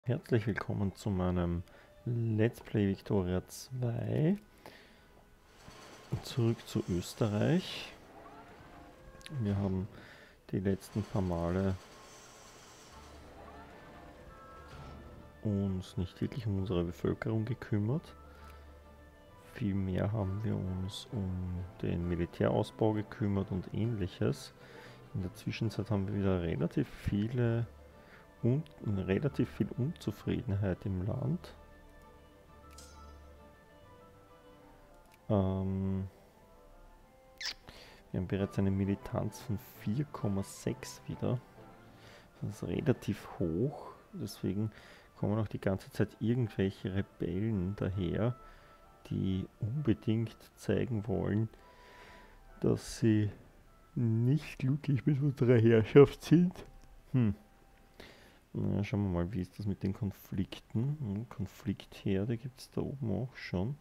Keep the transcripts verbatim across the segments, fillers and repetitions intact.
Herzlich willkommen zu meinem Let's Play Victoria zwei. Zurück zu Österreich. Wir haben die letzten paar Male uns nicht wirklich um unsere Bevölkerung gekümmert. Vielmehr haben wir uns um den Militärausbau gekümmert und ähnliches. In der Zwischenzeit haben wir wieder relativ viele und relativ viel Unzufriedenheit im Land. Ähm, wir haben bereits eine Militanz von vier Komma sechs wieder. Das ist relativ hoch. Deswegen kommen auch die ganze Zeit irgendwelche Rebellen daher, die unbedingt zeigen wollen, dass sie nicht glücklich mit unserer Herrschaft sind. Hm. Na, schauen wir mal, wie ist das mit den Konflikten? Hm, Konfliktherde gibt es da oben auch schon.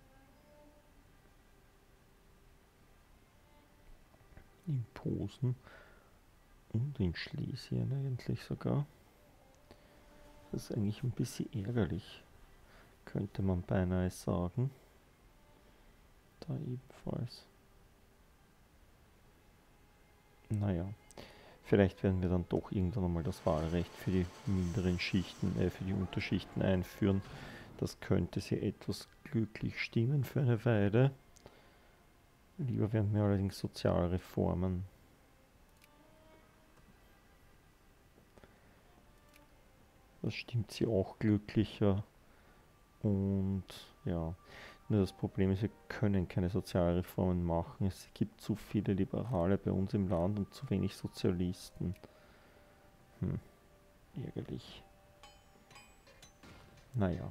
In Posen und in Schlesien eigentlich sogar. Das ist eigentlich ein bisschen ärgerlich, könnte man beinahe sagen. Da ebenfalls. Naja, vielleicht werden wir dann doch irgendwann einmal das Wahlrecht für die minderen Schichten, äh, für die Unterschichten einführen. Das könnte sie etwas glücklich stimmen für eine Weile. Lieber wären mir allerdings Sozialreformen. Das stimmt sie auch glücklicher. Und ja, nur das Problem ist, wir können keine Sozialreformen machen. Es gibt zu viele Liberale bei uns im Land und zu wenig Sozialisten. Hm, ärgerlich. Naja.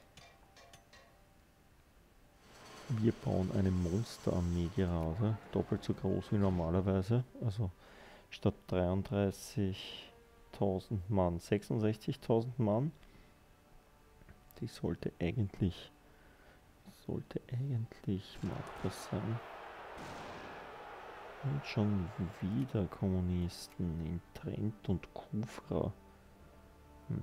Wir bauen eine Monsterarmee gerade, doppelt so groß wie normalerweise. Also statt dreiunddreißigtausend Mann, sechsundsechzigtausend Mann. Die sollte eigentlich, sollte eigentlich machbar sein. Und schon wieder Kommunisten in Trent und Kufra. Hm.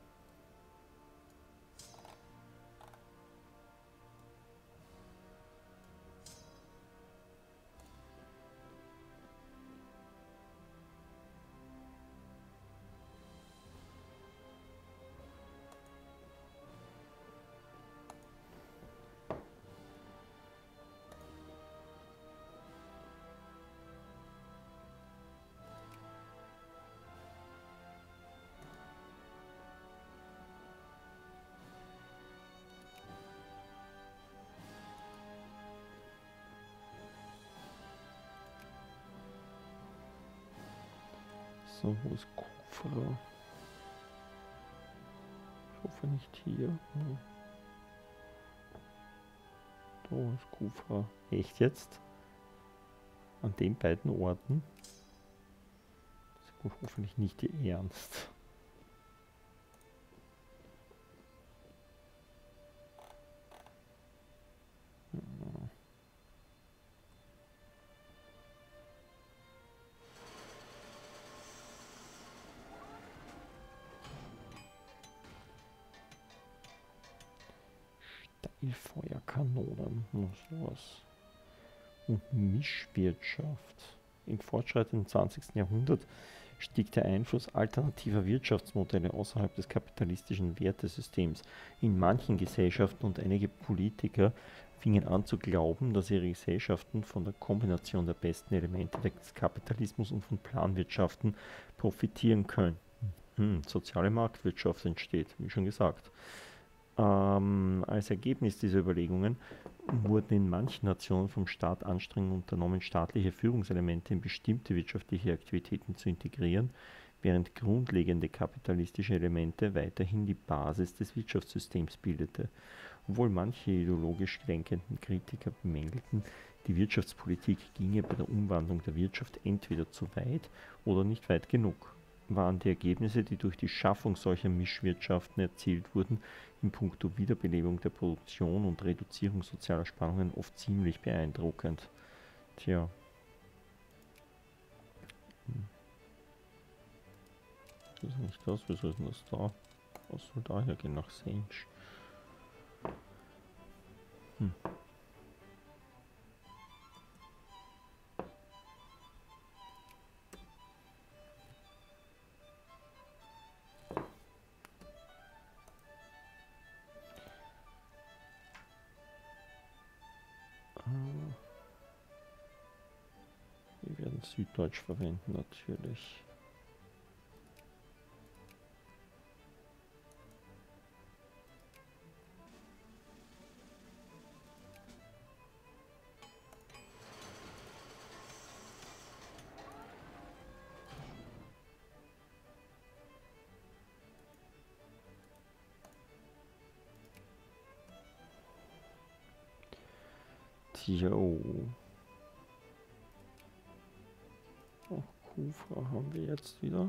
So, wo ist Kufra? Ich hoffe nicht hier. Nee. Da ist Kufra. Echt jetzt? An den beiden Orten? Das ist hoffentlich nicht ihr Ernst. Steilfeuerkanonen und sowas. Und Mischwirtschaft. Im fortschreitenden zwanzigsten Jahrhundert stieg der Einfluss alternativer Wirtschaftsmodelle außerhalb des kapitalistischen Wertesystems in manchen Gesellschaften und einige Politiker fingen an zu glauben, dass ihre Gesellschaften von der Kombination der besten Elemente des Kapitalismus und von Planwirtschaften profitieren können. Hm, soziale Marktwirtschaft entsteht, wie schon gesagt. Ähm, als Ergebnis dieser Überlegungen wurden in manchen Nationen vom Staat Anstrengungen unternommen, staatliche Führungselemente in bestimmte wirtschaftliche Aktivitäten zu integrieren, während grundlegende kapitalistische Elemente weiterhin die Basis des Wirtschaftssystems bildete. Obwohl manche ideologisch denkenden Kritiker bemängelten, die Wirtschaftspolitik ginge bei der Umwandlung der Wirtschaft entweder zu weit oder nicht weit genug, waren die Ergebnisse, die durch die Schaffung solcher Mischwirtschaften erzielt wurden, in puncto Wiederbelebung der Produktion und Reduzierung sozialer Spannungen oft ziemlich beeindruckend. Tja. Hm. Das ist nicht das, wieso ist denn das da? Was soll daher gehen nach Senj? Hm. Wir werden Süddeutsch verwenden natürlich. Jo. Auch Kufra haben wir jetzt wieder.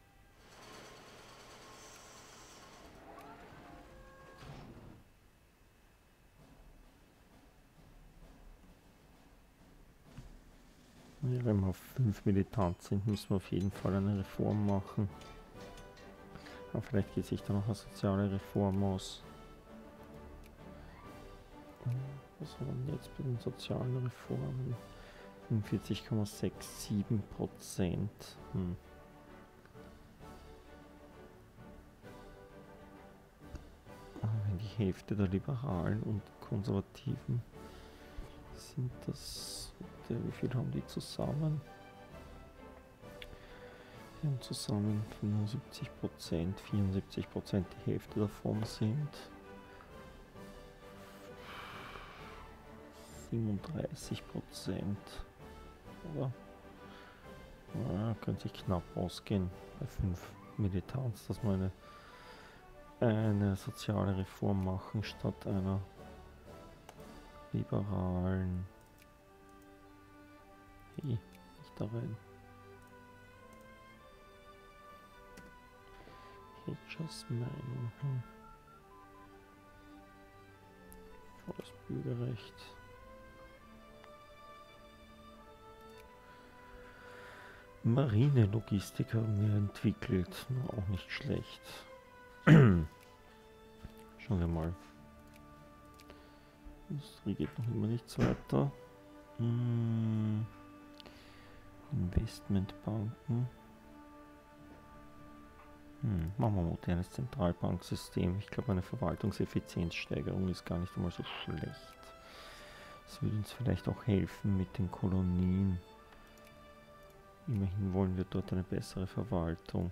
Wenn wir auf fünf militant sind, müssen wir auf jeden Fall eine Reform machen. Aber vielleicht geht sich da noch eine soziale Reform aus. Was haben wir jetzt bei den sozialen Reformen? fünfundvierzig Komma siebenundsechzig Prozent. Hm. Wenn die Hälfte der Liberalen und Konservativen sind das, wie viel haben die zusammen? Die haben zusammen fünfundsiebzig Prozent, vierundsiebzig Prozent, die Hälfte davon sind siebenunddreißig Prozent. Oder? Ja, könnte sich knapp ausgehen bei fünf Militanz, dass wir eine, eine soziale Reform machen statt einer liberalen. Hey, nicht da rein. Hedgers Meinung. Hm. Volles Bürgerrecht. Marine-Logistik haben wir entwickelt, nur auch nicht schlecht. Schauen wir mal. Industrie geht noch immer nichts weiter. Hm. Investmentbanken. Hm. Machen wir ein modernes Zentralbanksystem. Ich glaube, eine Verwaltungseffizienzsteigerung ist gar nicht einmal so schlecht. Das würde uns vielleicht auch helfen mit den Kolonien. Immerhin wollen wir dort eine bessere Verwaltung.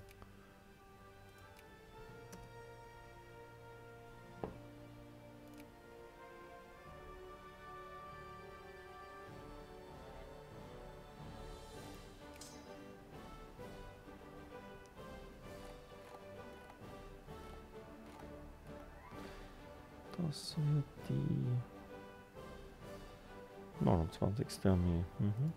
Das wird die neunundzwanzigste Armee. Mhm.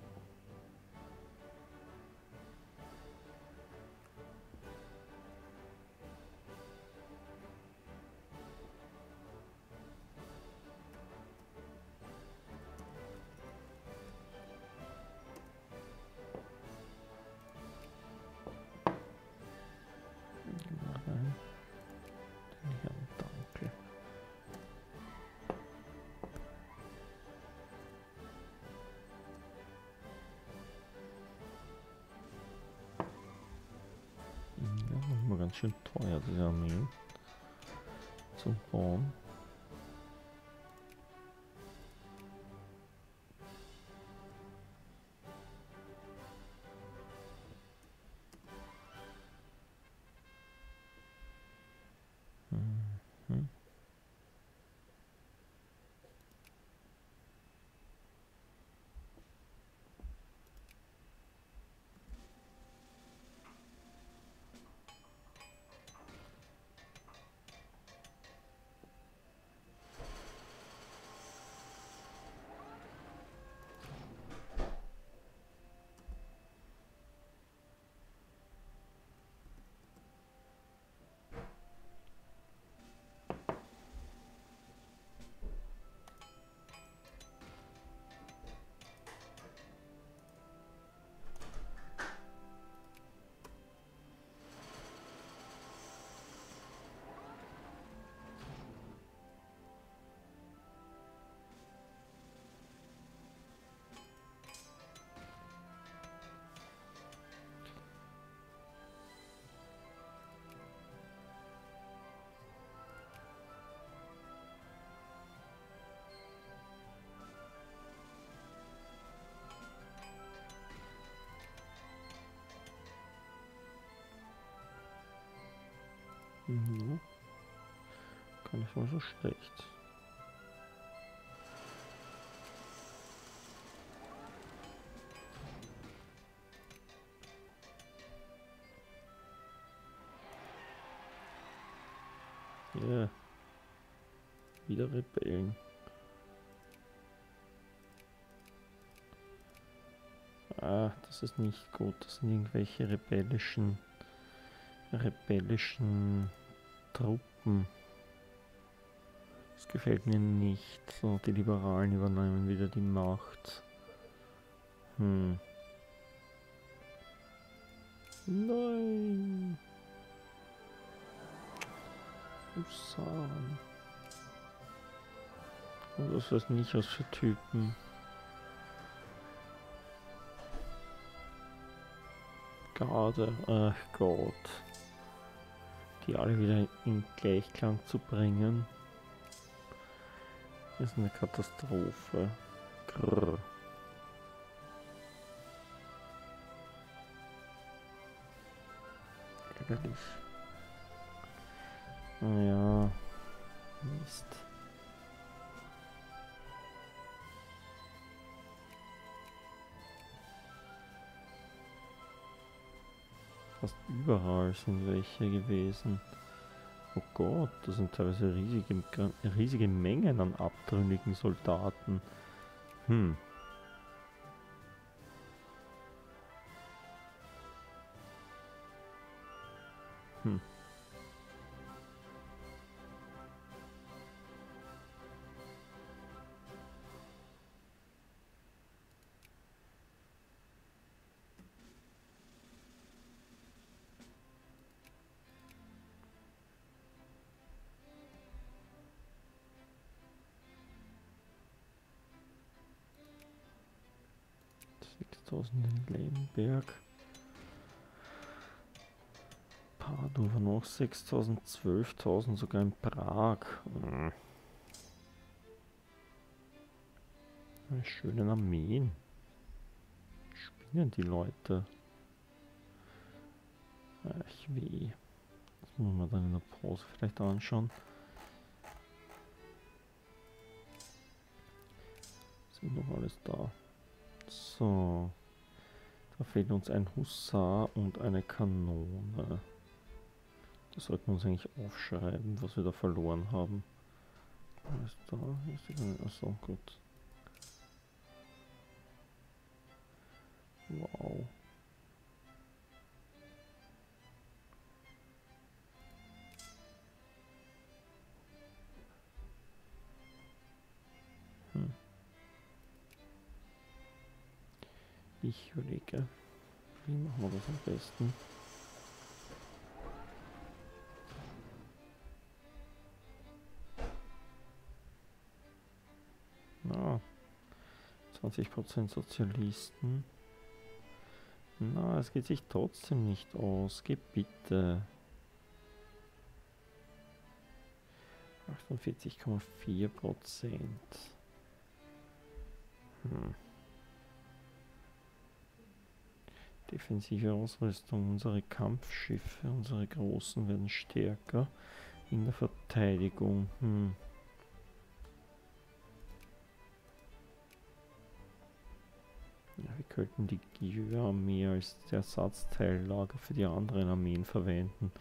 Ganz schön teuer, diese Armeen zum Bauen. Mhm. Mhm. Gar nicht mal so schlecht. Ja. Yeah. Wieder Rebellen. Ah, das ist nicht gut. Das sind irgendwelche rebellischen, rebellischen Truppen. Das gefällt mir nicht. So, die Liberalen übernehmen wieder die Macht. Hm. Nein. Husaren. Und was weiß nicht was für Typen. Garde, ach Gott. Die alle wieder in Gleichklang zu bringen, ist eine Katastrophe. Grrr. Ärgerlich. Naja, Mist. Fast überall sind welche gewesen. Oh Gott, das sind teilweise riesige, riesige Mengen an abtrünnigen Soldaten. Hm. Hm. sechstausend in Lemberg. Padova noch sechstausend, zwölftausend sogar in Prag. Hm. Schöne Armeen. Spinnen die Leute. Ach weh. Das muss man dann in der Pause vielleicht anschauen. Sind noch alles da. So. Da fehlt uns ein Husar und eine Kanone. Das sollten wir uns eigentlich aufschreiben, was wir da verloren haben. Alles da? Achso, gut. Wow. Hm. Ich überlege, wie machen wir das am besten? Na, zwanzig Prozent Sozialisten. Na, es geht sich trotzdem nicht aus. Geh bitte. achtundvierzig Komma vier Prozent. Hm. Defensive Ausrüstung. Unsere Kampfschiffe, unsere großen werden stärker in der Verteidigung. Hm. Ja, wir könnten die Giyue-Armee als Ersatzteillager für die anderen Armeen verwenden.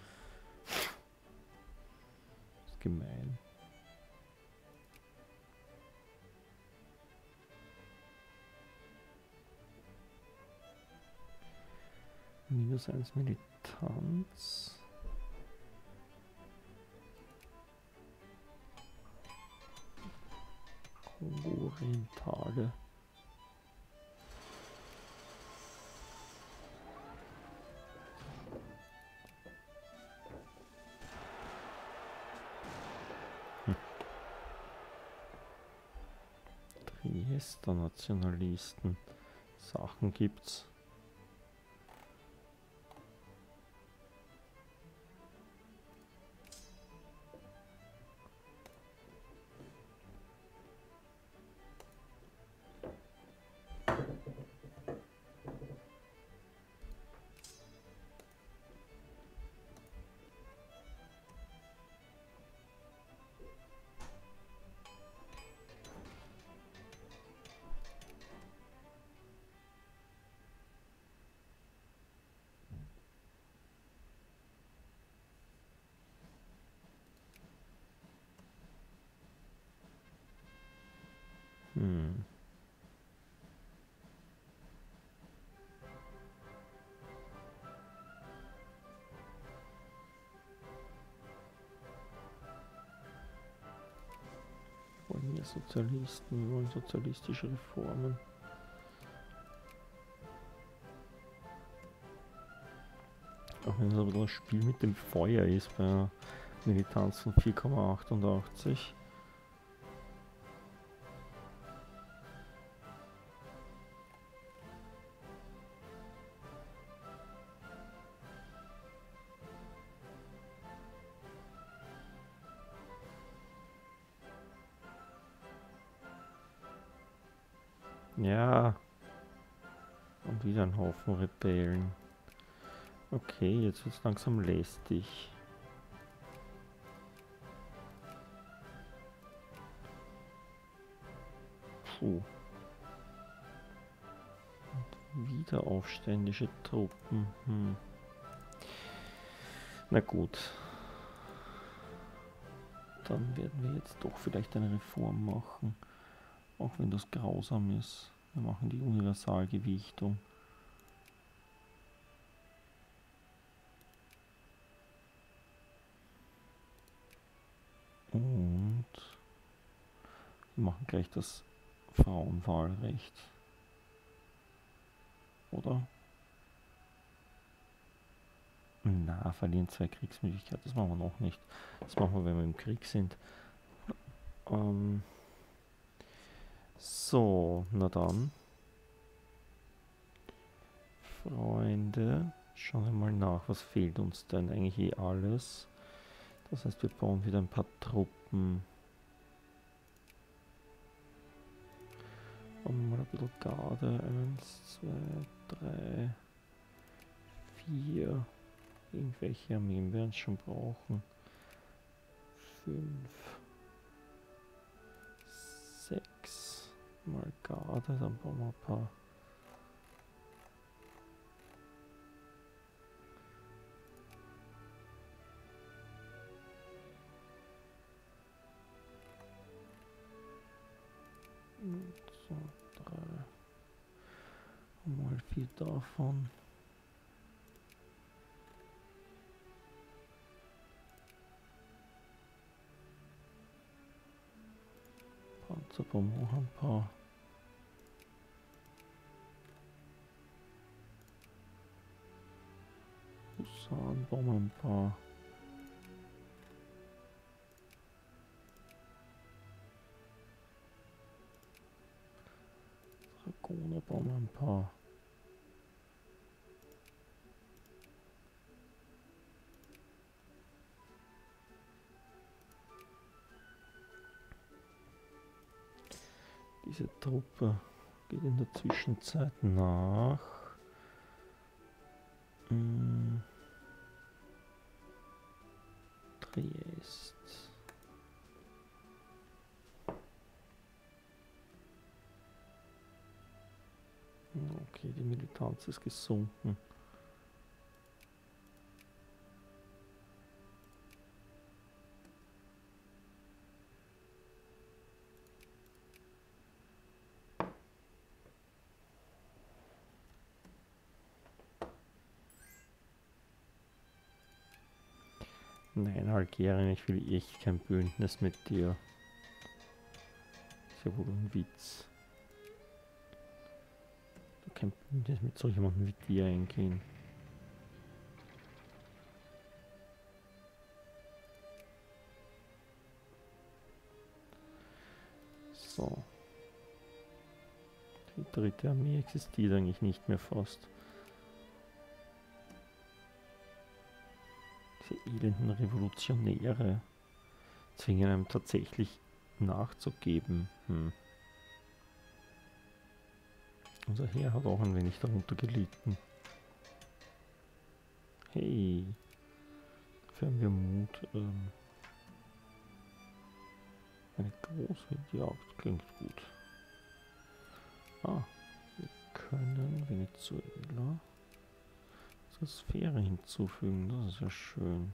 Das ist gemein. Minus eins Militanz. Kongo Orientale. Hm. Triester Nationalisten. Sachen gibt's. Hm. Wollen wir Sozialisten, wir wollen sozialistische Reformen. Auch wenn es aber das Spiel mit dem Feuer ist, bei einer Militanz von vier Komma achtundachtzig. Ja. Und wieder ein Haufen Rebellen. Okay, jetzt wird es langsam lästig. Puh. Und wieder aufständische Truppen. Hm. Na gut. Dann werden wir jetzt doch vielleicht eine Reform machen. Auch wenn das grausam ist. Wir machen die Universalgewichtung. Und wir machen gleich das Frauenwahlrecht. Oder? Na, verlieren zwei Kriegsmöglichkeiten. Das machen wir noch nicht. Das machen wir, wenn wir im Krieg sind. Ähm so, na dann. Freunde, schauen wir mal nach, was fehlt uns denn? Eigentlich eh alles. Das heißt, wir bauen wieder ein paar Truppen. Und mal ein bisschen Garde. Eins, zwei, drei, vier. Irgendwelche Armeen werden es schon brauchen. Fünf. Sechs. Mal Garde, dann bauen wir ein paar. So, drei. Mal vier davon. Panzerbomben auch ein paar. Husaren bauen wir ein paar. Dragoner bauen wir ein paar. Diese Truppe geht in der Zwischenzeit nach hm, Triest. Okay, die Militanz ist gesunken. Nein, Algerien, ich will echt kein Bündnis mit dir. Ist ja wohl ein Witz. Kein Bündnis mit so jemandem wie dir eingehen. So. Die dritte Armee existiert eigentlich nicht mehr fast. Diese elenden Revolutionäre zwingen einem tatsächlich nachzugeben. Hm. Unser Heer hat auch ein wenig darunter gelitten. Hey, dafür haben wir Mut. Ähm, eine große Jagd klingt gut. Ah, wir können Venezuela zur Sphäre hinzufügen. Das ist ja schön.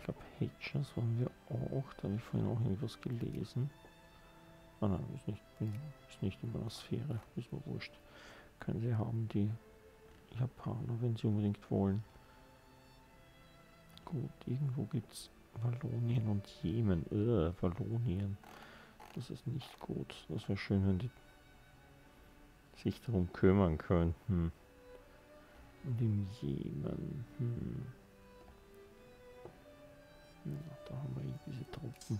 Ich glaube, Hedgers waren wir auch. Da habe ich vorhin auch irgendwas gelesen. Ah nein, ist nicht, ist nicht in meiner Sphäre. Ist mir wurscht. Können sie haben, die Japaner, wenn sie unbedingt wollen. Gut, irgendwo gibt es Wallonien und Jemen. Äh, Wallonien. Das ist nicht gut. Das wäre schön, wenn die sich darum kümmern könnten. Und im Jemen. Hm. Ja, da haben wir diese Truppen.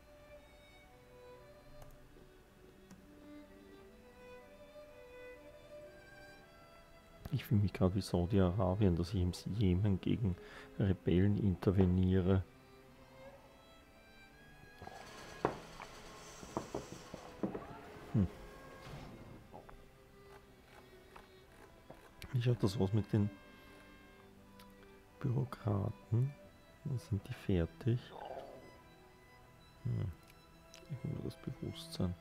Ich fühle mich gerade wie Saudi-Arabien, dass ich im Jemen gegen Rebellen interveniere. Hm. Wie schaut das aus mit den Bürokraten? Dann sind die fertig. Hm. Ich will nur das Bewusstsein.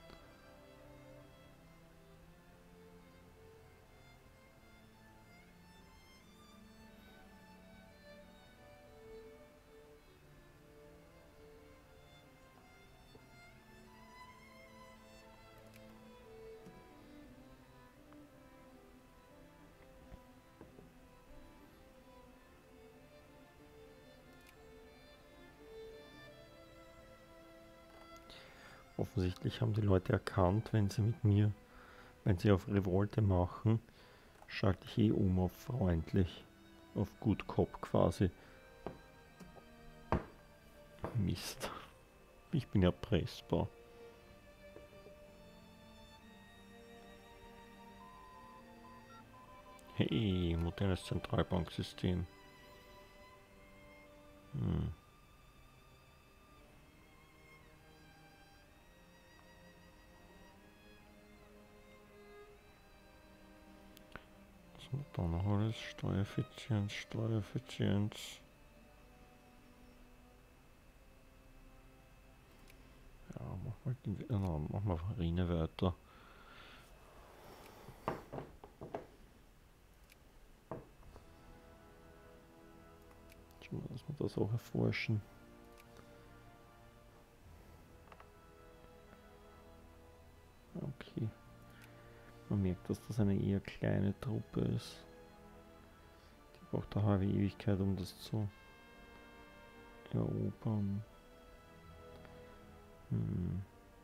Offensichtlich haben die Leute erkannt, wenn sie mit mir, wenn sie auf Revolte machen, schalte ich eh um auf freundlich, auf Good Cop quasi. Mist. Ich bin erpressbar. Hey, modernes Zentralbanksystem. Hm. Was haben wir da noch alles? Steuereffizienz, Steuereffizienz. Ja, mach mal, die, no, mach mal Marine weiter. Schauen wir, dass wir das auch erforschen. Okay. Man merkt, dass das eine eher kleine Truppe ist. Die braucht eine halbe Ewigkeit, um das zu erobern. Hm.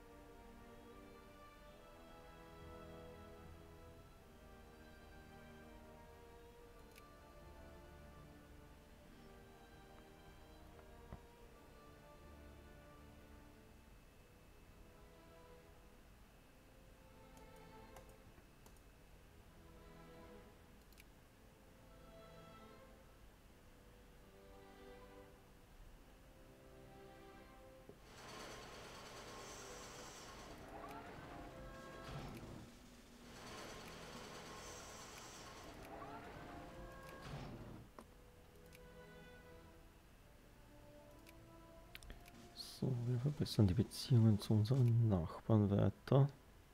So, wir verbessern die Beziehungen zu unseren Nachbarn weiter.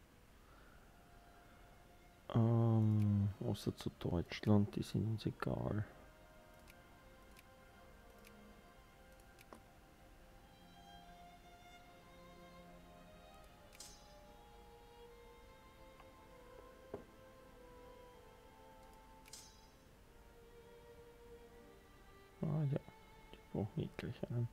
Ähm, außer zu Deutschland, die sind uns egal. Ah ja, die brauchen eh gleich einen.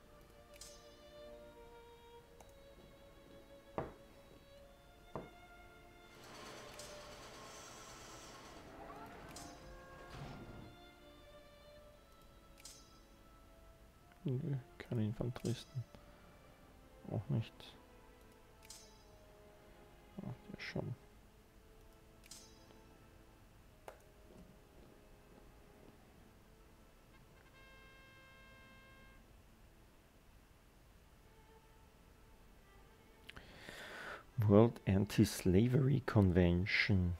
Nö, keine Infanteristen. Auch nicht. Ach, der schon. World Anti-Slavery Convention.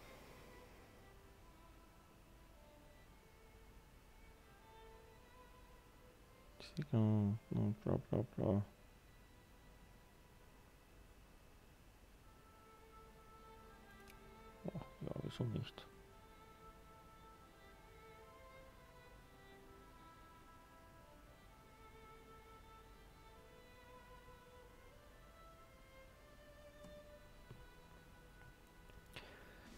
Bla bla bla. Ach, ja, wieso nicht?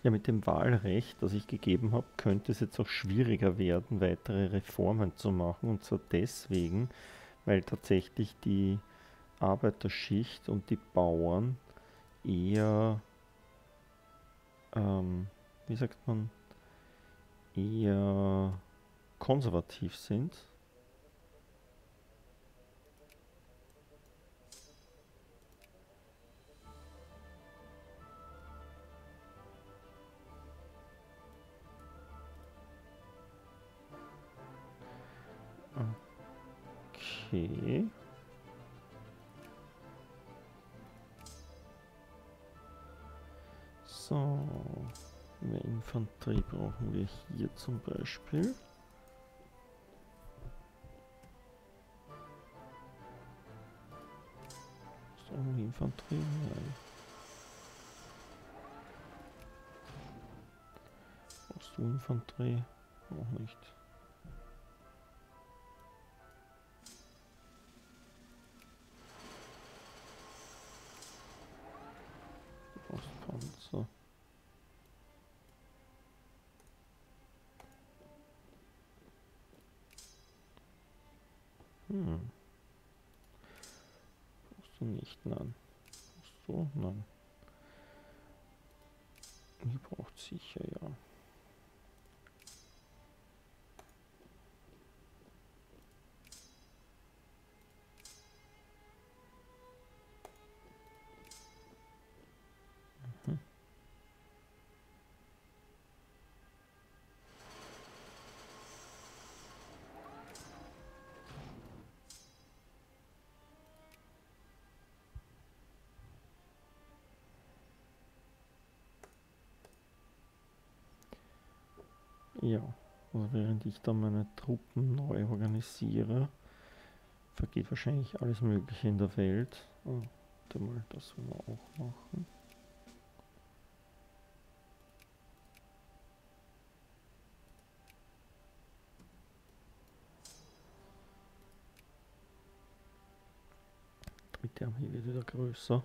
Ja, mit dem Wahlrecht, das ich gegeben habe, könnte es jetzt auch schwieriger werden, weitere Reformen zu machen. Und zwar deswegen, weil tatsächlich die Arbeiterschicht und die Bauern eher, ähm, wie sagt man, eher konservativ sind. Okay. So, mehr Infanterie brauchen wir hier zum Beispiel. So, Infanterie, nein. Brauchst du Infanterie? Auch nicht. Du brauchst Panzer. Hm. Brauchst du nicht, nein. Brauchst du? Nein. Die braucht sicher, ja. Mhm. Ja, also während ich da meine Truppen neu organisiere, vergeht wahrscheinlich alles Mögliche in der Welt. Oh, warte mal, das wollen wir auch machen. Dritte Armee wird wieder größer.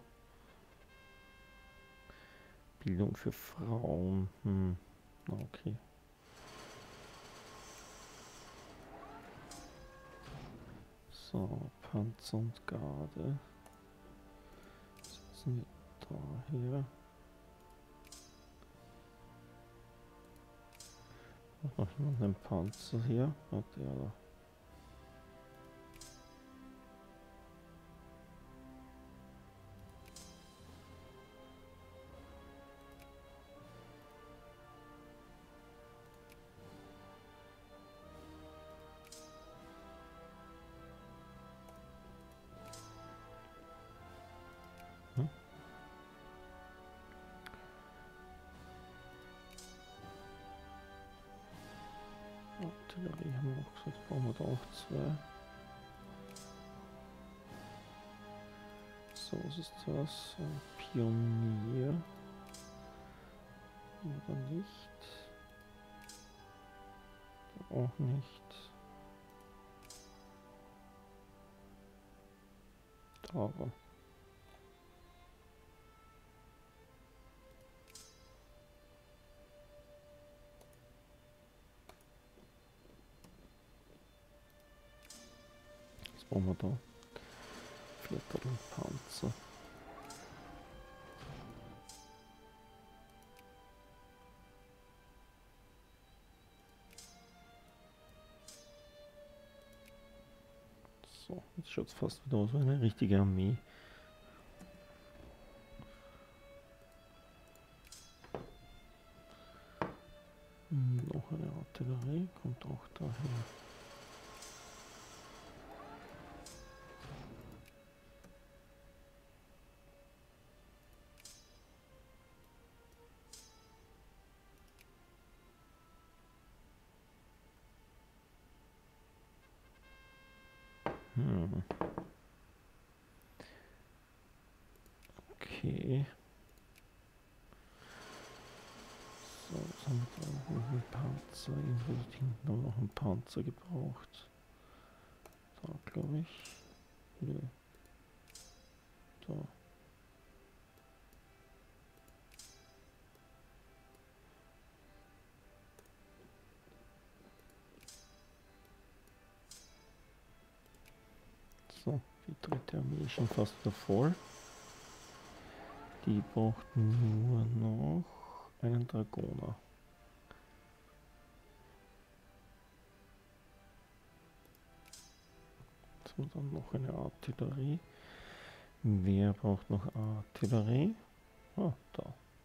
Bildung für Frauen. Hm, na okay. So, Panzer und Garde. Setzen wir da her. Noch jemand einen Panzer hier? Hat der da. Hm? Artillerie haben wir auch gesagt, brauchen wir da auch zwei. So, was ist das? Ein Pionier. Oder nicht? Auch nicht. Da aber. Was brauchen wir da? Viertel Panzer. So, jetzt schaut es fast wieder aus wie eine richtige Armee. Hm, noch eine Artillerie, kommt auch daher. Hm. Okay. So, was haben wir da? Noch ein Panzer. Irgendwo dort hinten haben wir noch einen Panzer gebraucht. Da, glaube ich. Nö. Da. So, die dritte Armee ist schon fast wieder voll. Die braucht nur noch einen Dragoner. So, dann noch eine Artillerie. Wer braucht noch Artillerie? Ah, da.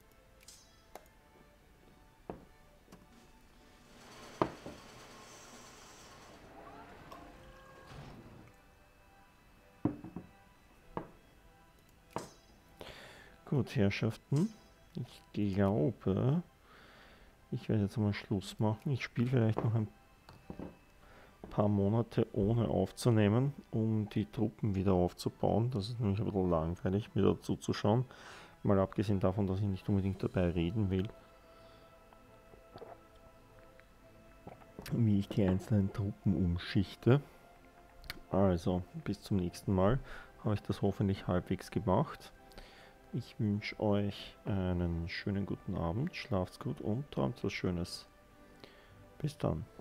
Gut, Herrschaften. Ich glaube, ich werde jetzt mal Schluss machen. Ich spiele vielleicht noch ein paar Monate ohne aufzunehmen, um die Truppen wieder aufzubauen. Das ist nämlich ein bisschen langweilig, mir dazu zu schauen. Mal abgesehen davon, dass ich nicht unbedingt dabei reden will, wie ich die einzelnen Truppen umschichte. Also, bis zum nächsten Mal habe ich das hoffentlich halbwegs gemacht. Ich wünsche euch einen schönen guten Abend, schlaft's gut und träumt was Schönes. Bis dann.